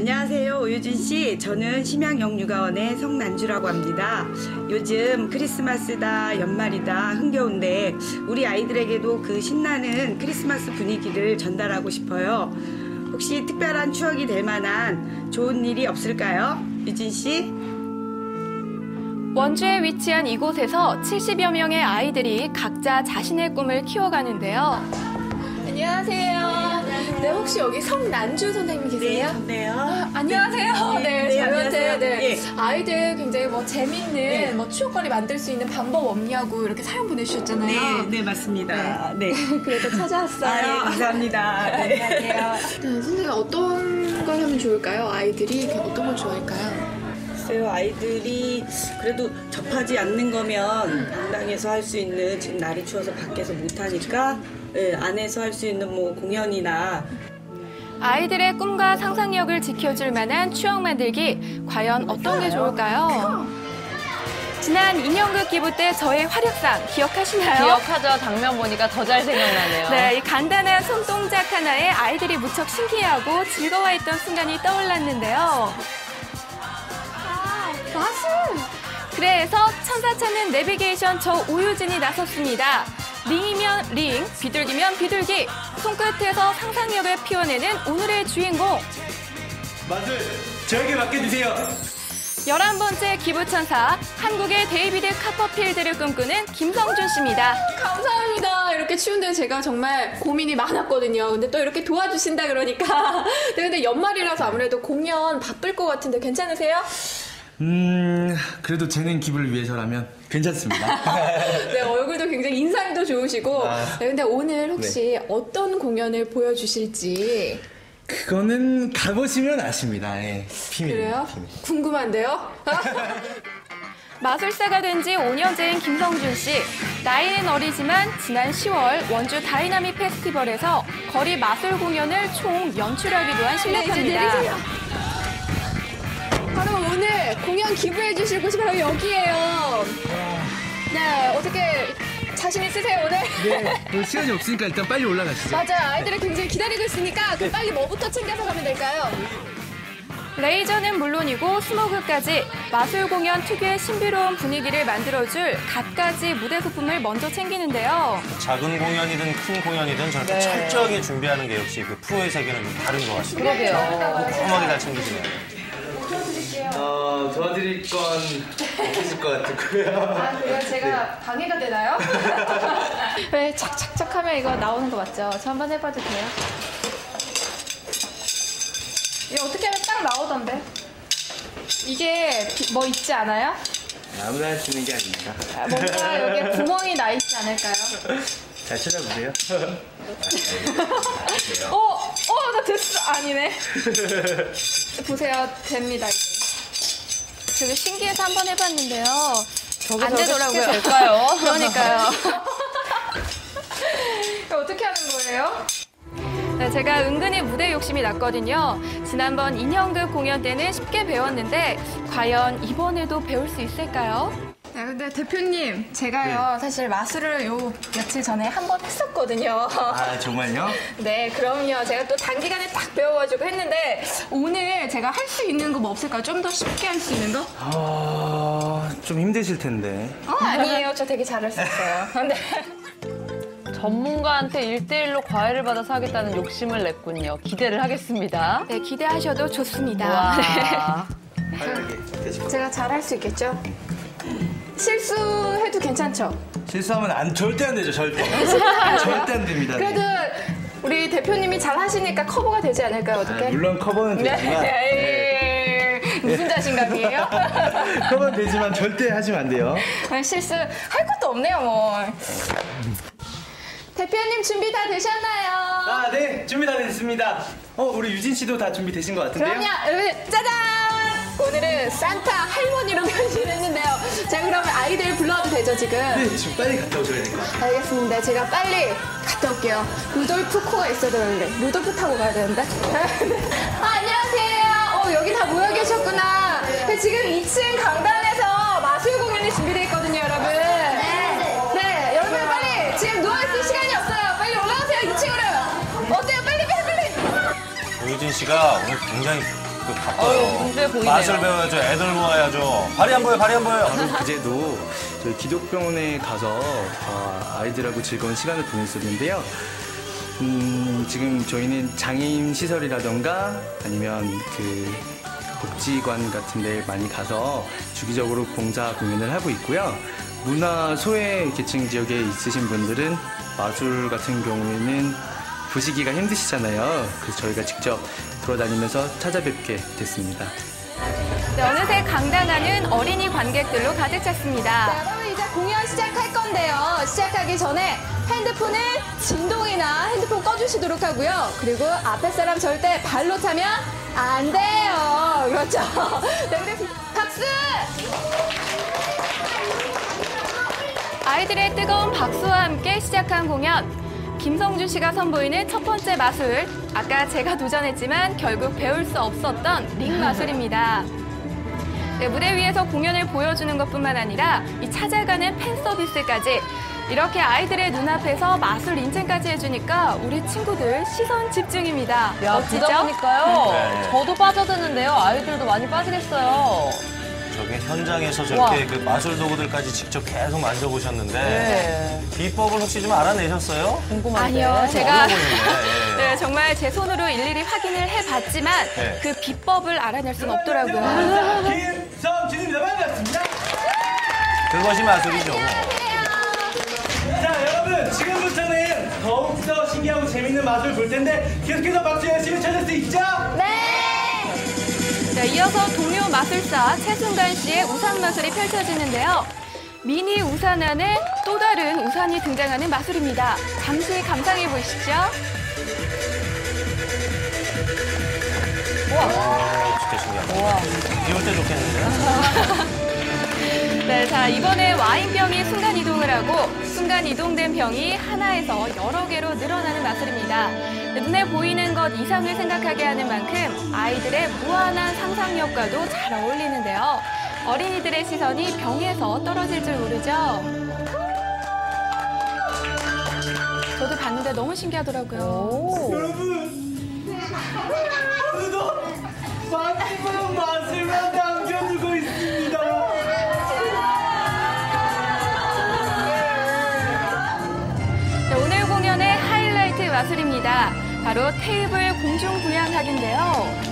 안녕하세요, 오유진 씨. 저는 심양영육아원의 성난주라고 합니다. 요즘 크리스마스다, 연말이다, 흥겨운데 우리 아이들에게도 그 신나는 크리스마스 분위기를 전달하고 싶어요. 혹시 특별한 추억이 될 만한 좋은 일이 없을까요? 유진 씨? 원주에 위치한 이곳에서 70여 명의 아이들이 각자 자신의 꿈을 키워가는데요. 안녕하세요. 네, 혹시 여기 성난주 선생님 계세요? 네요. 안녕하세요. 네, 저희한테 안녕하세요. 아이들 굉장히 재밌는 추억거리 만들 수 있는 방법 없냐고 이렇게 사연 보내주셨잖아요. 네, 맞습니다. 네. 그래서 찾아왔어요. 감사합니다. 네. 안녕하세요. 네, 선생님 어떤 걸 하면 좋을까요? 아이들이 어떤 걸 좋아할까요? 글쎄요, 아이들이 그래도 접하지 않는 거면 당당해서 할 수 있는, 지금 날이 추워서 밖에서 못하니까 안에서 할 수 있는 공연이나. 아이들의 꿈과 상상력을 지켜줄 만한 추억 만들기, 과연 어떤 게 좋을까요? 지난 인형극 기부 때 저의 활약상 기억하시나요? 기억하죠. 장면 보니까 더 잘 생각나네요. 네, 이 간단한 손동작 하나에 아이들이 무척 신기해하고 즐거워했던 순간이 떠올랐는데요. 마술! 그래서 천사 찾는 내비게이션 저 오유진이 나섰습니다. 링이면 링, 비둘기면 비둘기, 손끝에서 상상력을 피워내는 오늘의 주인공. 마술 저에게 맡겨주세요. 11번째 기부천사, 한국의 데이비드 카퍼필드를 꿈꾸는 김성준 씨입니다. 감사합니다. 이렇게 추운데 제가 정말 고민이 많았거든요. 근데 또 이렇게 도와주신다 그러니까. 네, 근데 연말이라서 아무래도 공연 바쁠 것 같은데 괜찮으세요? 그래도 재능 기부를 위해서라면 괜찮습니다. 네, 얼굴도 굉장히 인상도 좋으시고. 네, 근데 오늘 혹시 어떤 공연을 보여주실지. 그거는 가보시면 아십니다. 예, 비밀입니다. 그래요? 궁금한데요? 마술사가 된 지 5년째인 김성준 씨. 나이는 어리지만 지난 10월 원주 다이나믹 페스티벌에서 거리 마술 공연을 총 연출하기도 한 실력파입니다. 바로 오늘 공연 기부해 주실 곳이 바로 여기예요. 네, 어떻게 자신 있으세요, 오늘? 네, 시간이 없으니까 일단 빨리 올라가시죠. 맞아요. 아이들이 굉장히 기다리고 있으니까 그럼 빨리 뭐부터 챙겨서 가면 될까요? 레이저는 물론이고 스모그까지 마술 공연 특유의 신비로운 분위기를 만들어줄 갖가지 무대 소품을 먼저 챙기는데요. 작은 공연이든 큰 공연이든 저렇게 철저하게 준비하는 게 역시 그 프로의 세계는 좀 다른 것 같습니다. 그러게요. 꼼꼼하게 잘 챙기시네요. 도와드릴 건 없으실 것 같고요. 아, 그래요? 제가 방해가 되나요? 네, 착착착 하면 이거 나오는 거 맞죠? 저 한번 해봐도 돼요? 이거 어떻게 하면 딱 나오던데? 이게 뭐 있지 않아요? 아무나 할 수 있는 게 아닙니다. 뭔가 여기에 구멍이 나 있지 않을까요? 잘 찾아보세요. 나 됐어. 아니네. 보세요. 됩니다, 이제. 되게 신기해서 한번 해봤는데요. 안 저게 되더라고요. 쉽게 될까요? 그러니까요. 이거 어떻게 하는 거예요? 네, 제가 은근히 무대 욕심이 났거든요. 지난번 인형극 공연 때는 쉽게 배웠는데 과연 이번에도 배울 수 있을까요? 네, 근데 대표님, 제가요, 사실 마술을 며칠 전에 한 번 했었거든요. 아, 정말요? 네, 그럼요. 제가 또 단기간에 딱 배워가지고 했는데, 오늘 제가 할 수 있는 거 뭐 없을까요? 좀 더 쉽게 할 수 있는 거? 좀 힘드실 텐데. 아니에요. 저 되게 잘할 수 있어요. 근데. 전문가한테 1대1로 과외를 받아서 하겠다는 욕심을 냈군요. 기대를 하겠습니다. 네, 기대하셔도 좋습니다. 와. 제가 잘할 수 있겠죠? 실수해도 괜찮죠? 실수하면 절대 안 되죠, 절대. 절대 안 됩니다. 그래도 우리 대표님이 잘 하시니까 커버가 되지 않을까요? 어떻게? 물론 커버는 되지만. 무슨 자신감이에요? 커버는 되지만 절대 하시면 안 돼요. 실수할 것도 없네요, 뭐. 대표님 준비 다 되셨나요? 아, 네. 준비 다 됐습니다. 우리 유진 씨도 다 준비되신 것 같은데요? 그럼요. 여러분, 짜잔! 오늘은 산타 할머니로 변신했는데요. 자, 그러면 아이들 불러도 되죠, 지금? 네, 지금 빨리 갔다 오셔야 될 것 같아요. 알겠습니다. 제가 빨리 갔다 올게요. 루돌프 코가 있어야 되는데. 루돌프 타고 가야 되는데. 안녕하세요. 여기 다 모여 계셨구나. 지금 2층 강당에서 마술 공연이 준비되어 있거든요, 여러분. 네, 여러분 빨리 지금 누워있을 시간이 없어요. 빨리 올라오세요, 2층으로. 어때요? 빨리. 오유진 씨가 오늘 굉장히 그 바빠요. 문제 보이네요. 맛을 배워야죠. 애들 모아야죠. 발이 안 보여, 발이 안 보여. 바로 그제도 저희 기독병원에 가서 아이들하고 즐거운 시간을 보냈었는데요. 지금 저희는 장애인 시설이라던가 아니면 그 복지관 같은 데 많이 가서 주기적으로 봉사 공연을 하고 있고요. 문화 소외 계층 지역에 있으신 분들은 마술 같은 경우에는 보시기가 힘드시잖아요. 그래서 저희가 직접 돌아다니면서 찾아뵙게 됐습니다. 네, 어느새 강당 안은 어린이 관객들로 가득 찼습니다. 자, 여러분 이제 공연 시작할 건데요. 시작하기 전에 핸드폰은 진동이나 핸드폰 꺼주시도록 하고요. 그리고 앞에 사람 절대 발로 차면 안 돼요. 그렇죠. 네, 우리 박수! 아이들의 뜨거운 박수와 함께 시작한 공연. 김성준 씨가 선보이는 첫 번째 마술. 아까 제가 도전했지만 결국 배울 수 없었던 링 마술입니다. 네, 무대 위에서 공연을 보여주는 것뿐만 아니라 이 찾아가는 팬 서비스까지 이렇게 아이들의 눈앞에서 마술 인증까지 해주니까 우리 친구들 시선 집중입니다. 야, 멋지죠? 보다 보니까요. 네. 저도 빠져드는데요. 아이들도 많이 빠지겠어요. 저게 현장에서 저렇게 그 마술 도구들까지 직접 계속 만져보셨는데 네. 비법을 혹시 좀 알아내셨어요? 궁금한데. 아니요, 제가 어려 보이는데. 예. 네, 정말 제 손으로 일일이 확인을 해봤지만 네. 그 비법을 알아낼 수는 없더라고요. 김성준입니다. 반갑습니다. 그것이 마술이죠. 자, 여러분 지금부터는 더욱더 신기하고 재밌는 마술 볼 텐데 계속해서 박수 열심히 쳐줄 수 있죠? 네, 이어서 동료 마술사 최순간 씨의 우산 마술이 펼쳐지는데요. 미니 우산 안에 또 다른 우산이 등장하는 마술입니다. 잠시 감상해 보시죠. 진짜 신기하다. 비올 때 좋겠는데? 네, 자 이번에 와인병이 순간 이동을 하고 순간 이동된 병이 하나에서 여러 개로 늘어나는 마술입니다. 네, 눈에 보이는 것 이상을 생각하게 하는 만큼 아이들의 무한한 상상력과도 잘 어울리는데요. 어린이들의 시선이 병에서 떨어질 줄 모르죠. 저도 봤는데 너무 신기하더라고요. 여러분 오늘도 마지막 마술만 남겨두고 있습니다. 네, 오늘 공연의 하이라이트 마술입니다. 바로 테이블 공중 부양하기인데요.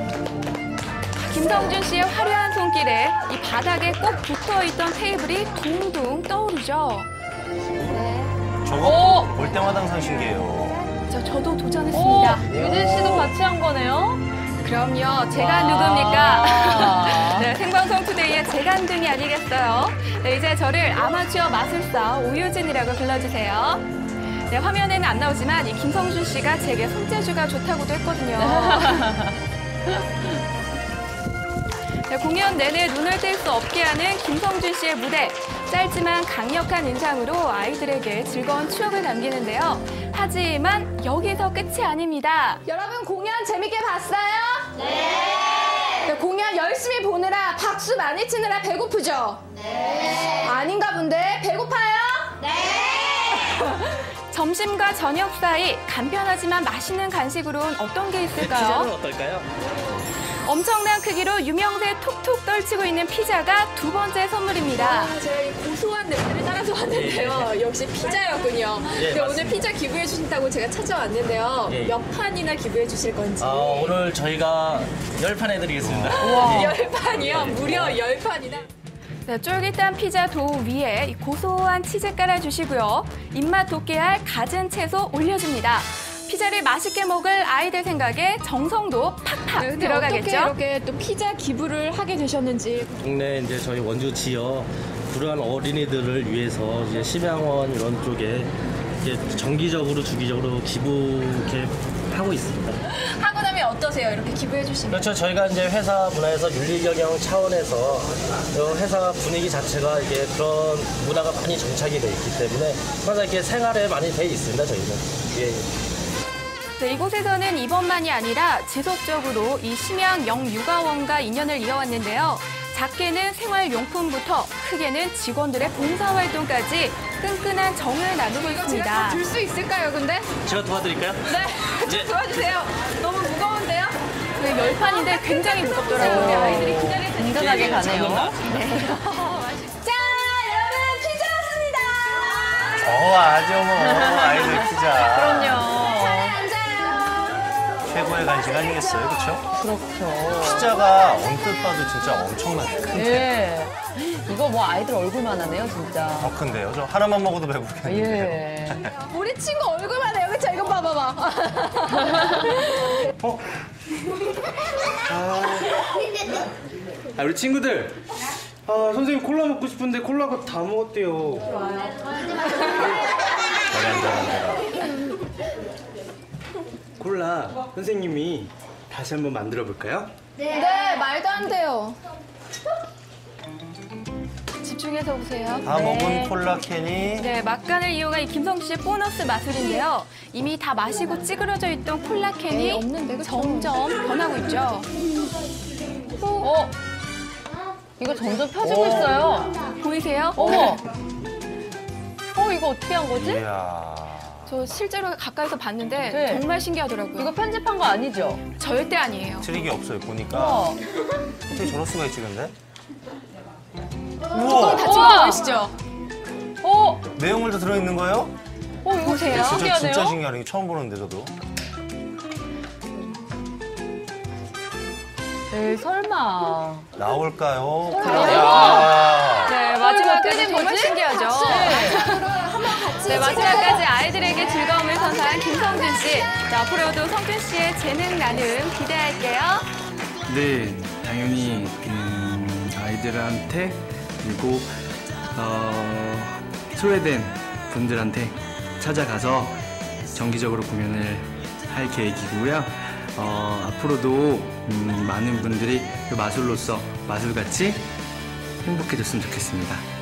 김성준 씨의 화려한 손길에 이 바닥에 꼭 붙어있던 테이블이 둥둥 떠오르죠. 저거 볼 때마다 항상 신기해요. 저도 도전했습니다. 유진 씨도 같이 한 거네요? 그럼요. 제가 와. 누굽니까? 네, 생방송 투데이의 재간둥이 아니겠어요? 네, 이제 저를 아마추어 마술사 오유진이라고 불러주세요. 네, 화면에는 안 나오지만 이 김성준 씨가 제게 손재주가 좋다고도 했거든요. 네, 공연 내내 눈을 뗄 수 없게 하는 김성준 씨의 무대. 짧지만 강력한 인상으로 아이들에게 즐거운 추억을 남기는데요. 하지만 여기서 끝이 아닙니다. 여러분 공연 재밌게 봤어요? 네. 공연 열심히 보느라 박수 많이 치느라 배고프죠? 네. 아닌가 본데 배고파요? 네. 점심과 저녁 사이 간편하지만 맛있는 간식으로는 어떤 게 있을까요? 어떨까요? 엄청난 크기로 유명세 톡톡 떨치고 있는 피자가 두 번째 선물입니다. 제가 이 고소한 냄새를 따라서 왔는데요. 역시 피자였군요. 근데 오늘 피자 기부해 주신다고 제가 찾아왔는데요. 몇 판이나 기부해 주실 건지. 오늘 저희가 10판 해드리겠습니다. 10판이요? 무려 10판이나. 네, 쫄깃한 피자 도우 위에 이 고소한 치즈 깔아주시고요. 입맛 돋게 할 갖은 채소 올려줍니다. 피자를 맛있게 먹을 아이들 생각에 정성도 팍팍 들어가겠죠? 어떻게 이렇게 또 피자 기부를 하게 되셨는지. 동네 이제 저희 원주 지역 불우한 어린이들을 위해서 이제 심양원 이런 쪽에 이제 정기적으로 주기적으로 기부 이렇게 하고 있습니다. 하고 나면 어떠세요? 이렇게 기부해 주시면. 그렇죠. 저희가 이제 회사 문화에서 윤리 경영 차원에서 회사 분위기 자체가 이게 그런 문화가 많이 정착이 돼 있기 때문에 항상 이렇게 생활에 많이 돼 있습니다. 저희는. 예. 네, 이곳에서는 이번만이 아니라 지속적으로 이 심양 영육아원과 인연을 이어왔는데요. 작게는 생활용품부터 크게는 직원들의 봉사활동까지 끈끈한 정을 나누고 있습니다. 들 수 있을까요, 근데? 제가 도와드릴까요? 네, 좀 도와주세요. 너무 무거운데요? 네, 판인데 굉장히 무겁더라고요. 우리 아이들이 기다릴 때 든든하게 가네요. 자, 여러분 피자 왔습니다. 아주 뭐 아이들 피자. 그럼요. 앉아요. 최고의 간식 아니겠어요, 그렇죠? 그렇죠. 피자가 언뜻 봐도 진짜 엄청나요. 예. 이거 뭐 아이들 얼굴만 하네요, 진짜. 더 큰데요. 저 하나만 먹어도 배부르겠는데. 예. 우리 친구 얼굴만 해요. 그쵸? 이거 봐봐봐. 우리 친구들. 선생님 콜라 먹고 싶은데 콜라가 다 먹었대요. 콜라 선생님이 다시 한번 만들어 볼까요? 네, 말도 안 돼요. 집중해서 보세요. 다 먹은 콜라 캔이 네, 막간을 이용한 이 김성주 씨의 보너스 마술인데요. 이미 다 마시고 찌그러져 있던 콜라 캔이 없는데, 그쵸? 점점 변하고 있죠. 이거 점점 펴지고 있어요. 보이세요? 어머. 이거 어떻게 한 거지? 이야. 저 실제로 가까이서 봤는데 네. 정말 신기하더라고요. 이거 편집한 거 아니죠? 절대 아니에요. 트릭이 없어요, 보니까. 어. 어떻게 저럴 수가 있지, 근데? 뚜껑 우와! 닫힌 거 우와! 보이시죠? 내용물도 들어있는 거예요? 이거 보세요. 진짜 신기하네요. 신기하네. 이거 처음 보는데, 저도. 에이, 설마. 나올까요? 설마. 네, 마지막까지 어떻게 된 정말 거지? 신기하죠? 네, 마지막까지 아이들에게 즐거움을 선사한 김성준 씨. 자, 앞으로도 성준 씨의 재능 나눔 기대할게요. 네, 당연히 아이들한테 그리고 소외된 분들한테 찾아가서 정기적으로 공연을 할 계획이고요. 앞으로도 많은 분들이 그 마술로서 마술같이 행복해졌으면 좋겠습니다.